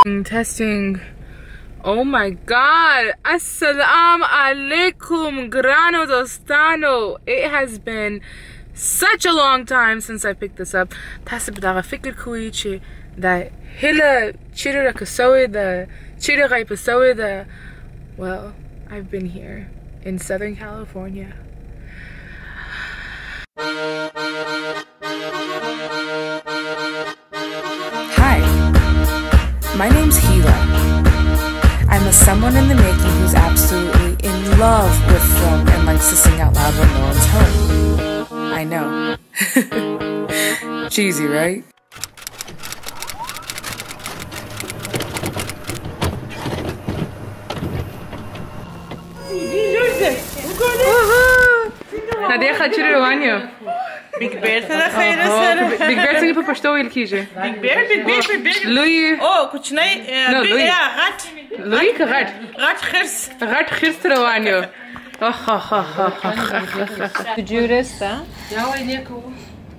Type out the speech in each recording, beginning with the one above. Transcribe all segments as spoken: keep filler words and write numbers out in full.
Testing. Oh my god. Assalamu alaikum, grano dostano. It has been such a long time since I picked this up. Tasibdaga fikir kuichi that hila chira kasoe the chira pasoe the well, I've been here in Southern California. Hi, my name's Hila. I'm a someone in the making who's absolutely in love with film and likes to sing out loud when no one's home. I know. Cheesy, right? Nadia Khachiri Rwanyo. Big Bear teda خیره سر. Big Bear تیگه پشتو ویل کیجه. Big Bear, Big Bear, Big Bear. Louis. Oh, कुछ नहीं. No, Big Louis. Yeah, rat. Louis का rat. Rat خرس. Rat خرس Rwanyo. Oh ha ha ha ha. Judas, huh? Yeah, I need to.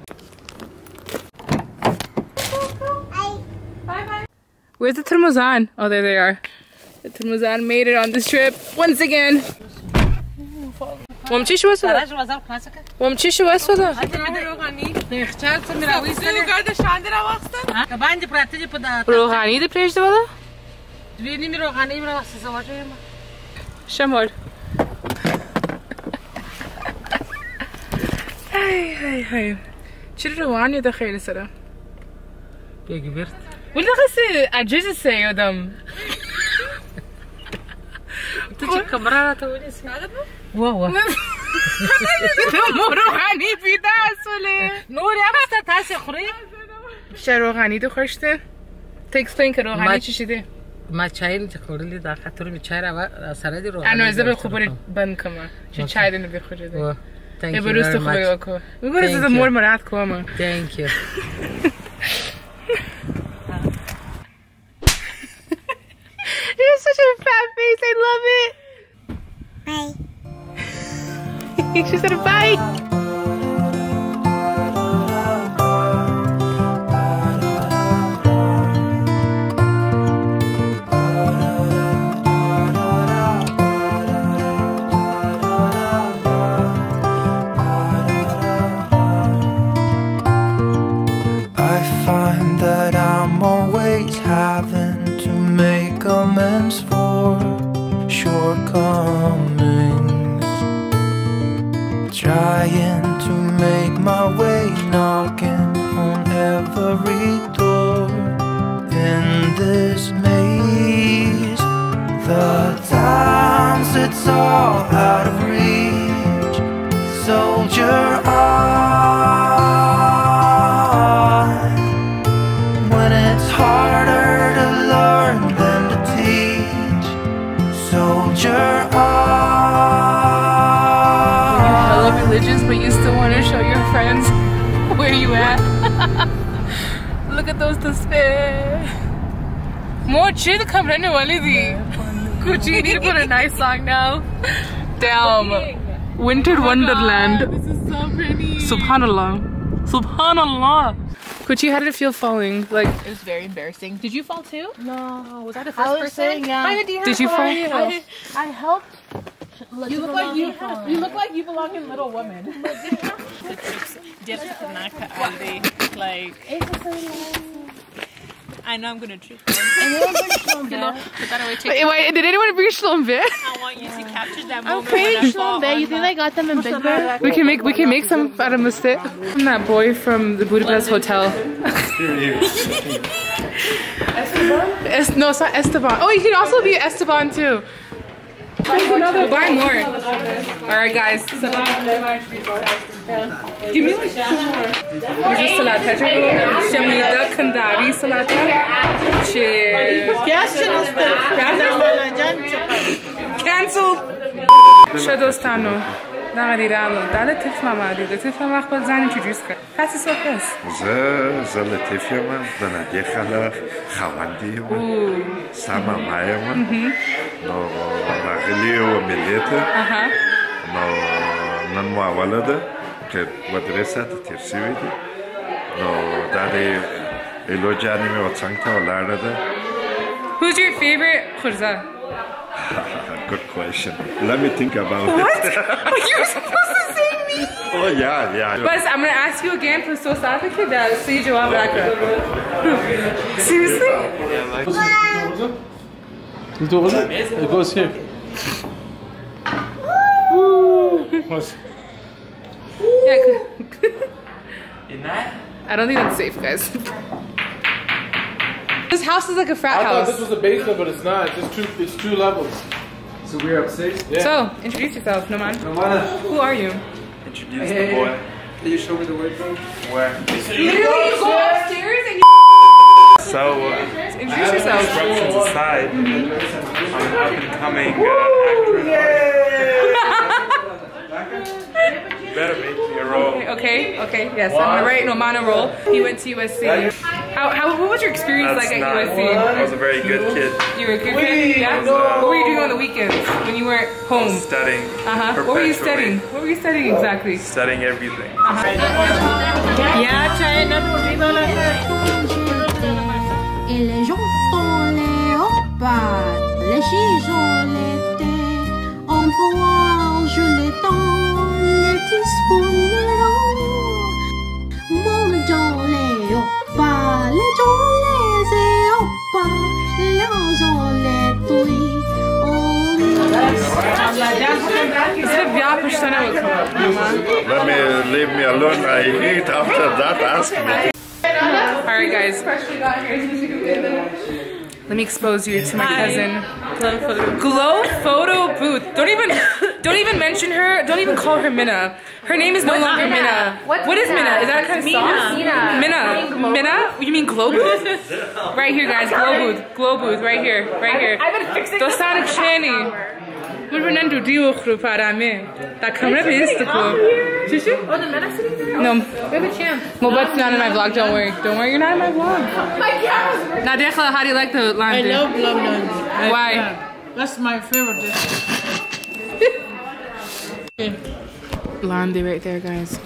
Bye bye. Where's the Thermozan? Oh, there they are. The Thermozan made it on this trip once again. ومشي شو اسوده؟ ومشي شو اسوده؟ روغانی ده پریشته والا؟ شمال هی هی هی چرا روغانی ده خیلی سره؟ بگی برد ولی خیلی عجیزی سه یادم تو چه کامرا را تو ولی سیاده بود؟ واه واه روغانی پیده اصوله نوری همسته تاسی خوری؟ چه روغانی دو خوشته؟ تا اکسپلین که روغانی چی شده؟ ما چای نیچه خوردی در خاطر می چای را سردی روغانی انا از به خوبی بند کنم چه چای دنو بخوره ده یه بروست خوبی بکن میگوره زده مور مراد کنم thank you you have such a fat face, I love it. Bye. She said bye. I find that I'm always having to make amends for shortcomings, trying to make my way, knocking on every door in this maze. The times it's all out of reach, soldier on. When it's harder to learn than to teach, soldier on. You're hella religious, but you still want to show your friends where you at. Look at those despair. More chill come running walidi. Kuchi, you need to put a nice song now. Damn. Winter oh Wonderland. God, this is so pretty. Subhanallah. Subhanallah. Kuchi, how did it feel falling? Like it was very embarrassing. Did you fall too? No. Was that the first I was person? saying, yeah. Hi, did you fall? I, I helped. You look like you. You look like you belong in Little Women. Like. I know I'm gonna trip. Anyone bring Schlumberger? Wait, wait, did anyone bring Schlumberger? I want you to capture that moment. I'm pretty Schlumberger. You think I got them in Big Bear? We can make we can make some out of mistake. I'm that boy from the Budapest Hotel. Es no, it's not Esteban. Oh, you can also be Esteban too. Buy more. Alright guys. Give me like two more. This is salata. Shamida Kandari salata. Cheers. Cancelled. Shadostano. نغديرانو ده لطيف ماما دي لطيف ماما أخبار زنی چجوریست کرد پسی سوپس زه زه لطیف یم د نادیه خاله خاوندی یم سما ما یم نو راغلی و ملیت نو نن مو اوله ده که و درې ساعته تېر شوي دي نو دا د ایلو جانې مې و څنګ ته ولاړه ده Who's your favorite khurza? Good question. Let me think about What? it. You were supposed to say me. Oh yeah, yeah. But I'm gonna ask you again for so sadly that see jawab rakha. Seriously? It goes here. I don't think that's safe, guys. This house is like a frat I thought house. this was a basement, but it's not. It's just two. It's two levels. So we're upstairs? Yeah. So, introduce yourself, Noman. Nomana, Who are you? introduce the boy. Can you show me the way through? Where? Literally, you go upstairs and you So, uh, introduce yourself. instructions aside, I'm an up and coming uh, actress. Better make me a role. Okay, okay, yes. I'm gonna write Noman a role. He went to U S C. How, how, what was your experience That's like at not, U S C? I was a very good kid. You were a good kid? Yeah? What were you doing on the weekends when you weren't home? Studying. Uh-huh. What were you studying? perpetually. What were you studying exactly? Studying everything. Et les gens ont les opates, les chiches ont l'été, en pouvoir je les tends, les disponibles. Mon dans les opates, les gens les opates, les gens les touilles, Let me leave me alone. I eat after that. Ask me. Alright guys. Let me expose you to my cousin. Glow photo booth. Don't even don't even mention her. Don't even call her Minna. Her name is no What's longer Minna? Minna. What's What is Minna? Minna? Is that kind of sauce? Minna. Minna. Minna? You mean glow booth? Right here guys, glow booth. Glow booth right here. Right here. I've been fixing Dostan Chani. We're going to do para me. That camera is the cool. Oh, the men are sitting there? No. We have a chance. Well, what's not in my vlog? Don't worry. Don't worry, you're not in my vlog. My camera's Nadekha, how do you like the lande? I love love nandi. Why? That's my favorite dish. Lande right there, guys.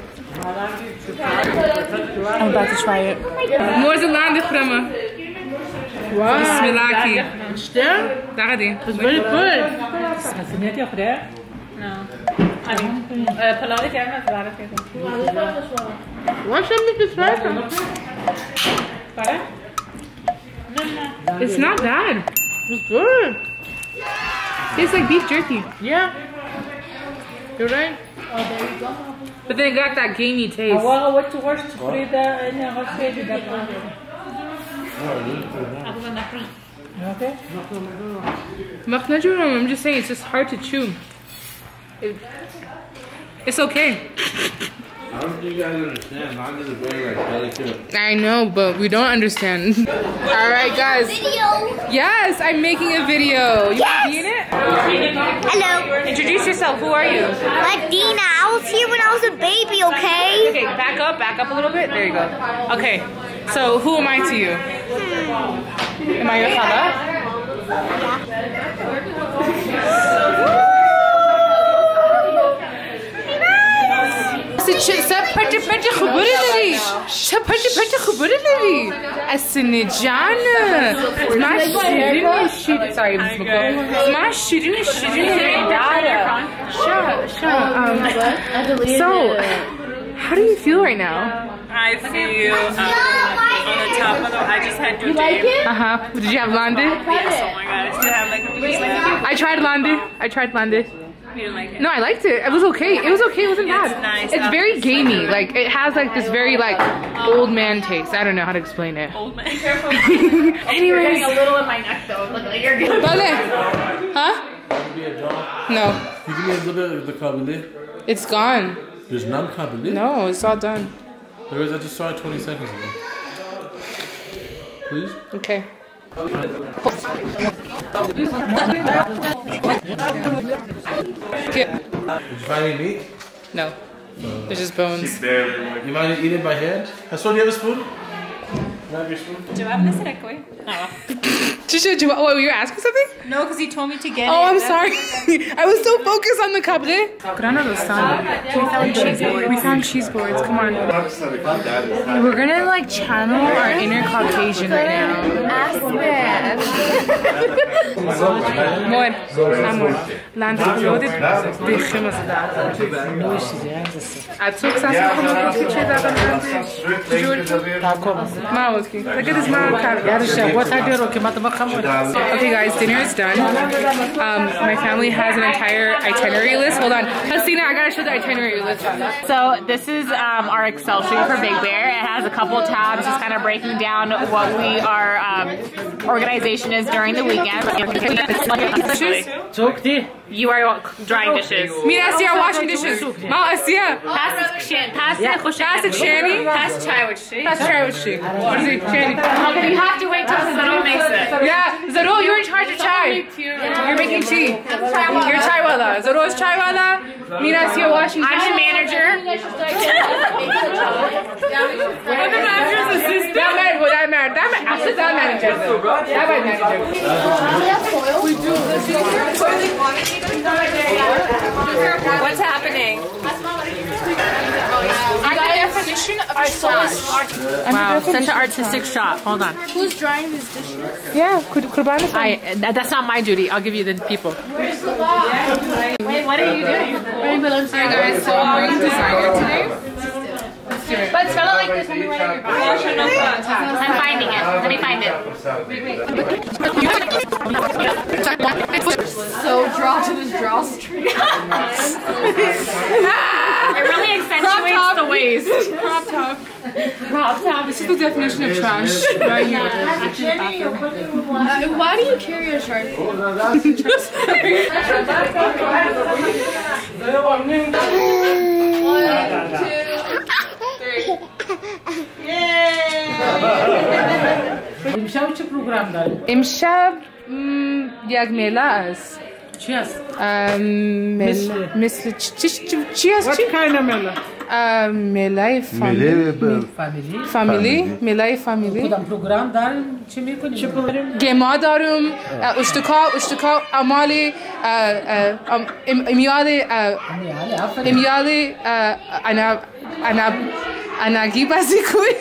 I'm about to try it. More than lande crema. Wow. Bismillaki. Still? Dagadi. It's very good. What's up with this rice? It's not bad. It's good. Tastes like beef jerky. Yeah. You're right. But then it got that gamey taste. Okay. Maknajuram, I'm just saying, it's just hard to chew. It, it's okay. I don't think you guys understand. Lande is very like delicate. I know, but we don't understand. Alright, guys. Video. Yes, I'm making a video. You Yes. want to be in it? Hello. Introduce yourself. Who are you? Like Dina, I was here when I was a baby, okay? Okay, back up, back up a little bit. There you go. Okay, so who am I to you? Am I your chala? سب پرت پرت خبر داری سب پرت پرت خبر داری اسن جان ما شیرین شیرین sorry ما شیرین شیرین داره شا شا um so how do you feel right now? I feel um, on the top of the. I just had to. You like it? Uh huh. Did you have lande? Yes. Oh my god! I still have like a piece left. I tried lande. I tried lande. You didn't like it? No, I liked it. It was okay. It was okay. It wasn't bad. It's nice. It's very gamey. Like it has like this very like old man taste. I don't know how to explain it. Old man. Anyways. a little in my neck though. Look like you're good. Vale. Huh? No. You give me a little bit of the kabile. It's gone. There's none kabile? No, it's all done. There is. I just saw it twenty seconds ago. Please? Okay. Did you find any meat? No. There's just bones. You mind eating it by hand? I saw you have a spoon? Grab your spoon. Trisha, do you, oh, you were asking something? No, because he told me to get it. Oh, I'm sorry. I was so focused on the cabre. Grana Dostano. We found cheese boards. We found cheese boards. Come on. We're gonna like channel our inner Caucasian right now. Ask مور همون لندن جودی دیخی مثل داد اتوک ساسی کنم که چه دادم جور ما اوکی look at this man okay guys dinner is done um my family has an entire itinerary list hold on Hasina I gotta show the itinerary list so this is um our Excel sheet for Big Bear. It has a couple tabs just kind of breaking down what we our um organization is during the weekend. You are drying dishes. Me and Asia are washing dishes. Ma Asia. Pass it, pass it, pass it, Shani. Pass chai with she. Pass chai with she. What is it, Shani? Okay, you have to wait till Zaro makes it. Yeah, Zaro, you're in charge of chai. You're making tea. You're chai wala. Zaro's chai wala. Me and Asia washing dishes. I'm the manager. What the manager's assistant? That man, well, that man, that man, actually that manager. That my manager. We do. What's happening? I got a definition of a shot. Wow, such an artistic shot. Hold on. Who's drying these dishes? Yeah, Kurban. I that, that's not my duty. I'll give you the people. Wait, what are you doing? Hi guys, so I'm wearing designer today. But spell it like this when you write your I'm finding it. Let me find it. So draw to this drawstring. It really accentuates the waist. Crop top. Crop top. This is the definition of trash. Right here. Uh, why do you carry a Sharpie? One, two. امشب چه پروگرام داریم؟ امشب یک میله است. چی است؟ مثل مثل چی چی است؟ What kind of میله؟ میله فامیلی. فامیلی؟ میله فامیلی. کدام پروگرام داریم؟ چی میکنیم؟ چه پروگرام؟ گما دارم. اشتکا اشتکا امالی امیالی امیالی انا انا اناگی بازی کوی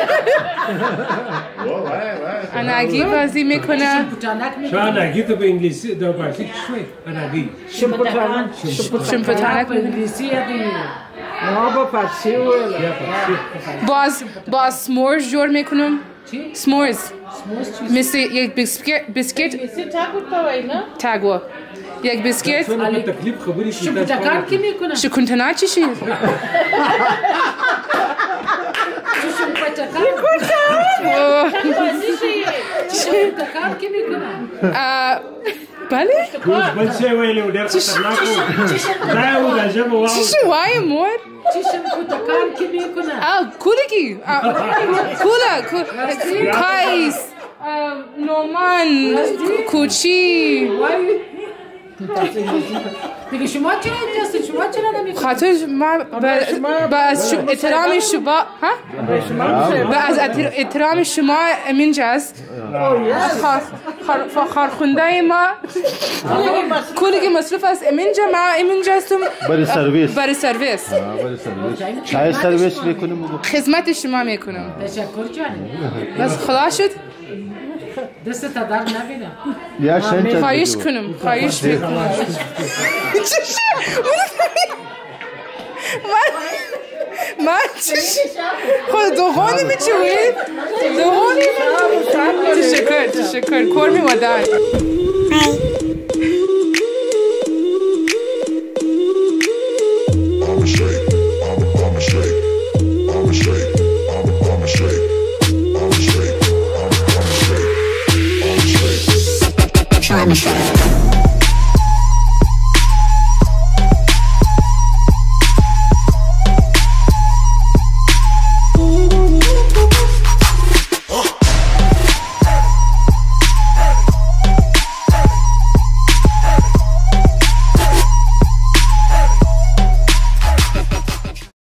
اناگی بازی میکنه شو اناگی تو به انگلیسی در فارسی چی اناگی شمپتانک شمپتانک به انگلیسی یادی ما با فارسی ولی باز باز سمورز جور میکنم سمورز مثل یک بیسکیت بیسکیت تاگو یک بیسکیت شمپتانک کی میکنه شکونتنا چی شید شمپتانک کی میکنه بله بل شيء ويلي ودير خطرناك لا ولا جابوا واو چی واي مور چی شمپتانک کی میکنه آه کولگی کولا کایس نومان کوچی دیگه شما چرا اینجاست؟ شما چرا نمیکنید؟ خاطر ما با از احترام شما ها؟ با از احترام شما امینجاست خارخونده ما کلی مصروف است امینجا ما امینجاستم برای سرویس برای سرویس چای سرویس میکنم خدمت شما میکنم تشکر جانم بس خلاص شد دست تا در نبینم یا شنچه خواهش کنم خواهش میکنم من چش خود دوغانی میچوید دوغانی تشکر تشکر کرمی ودای I'm straight.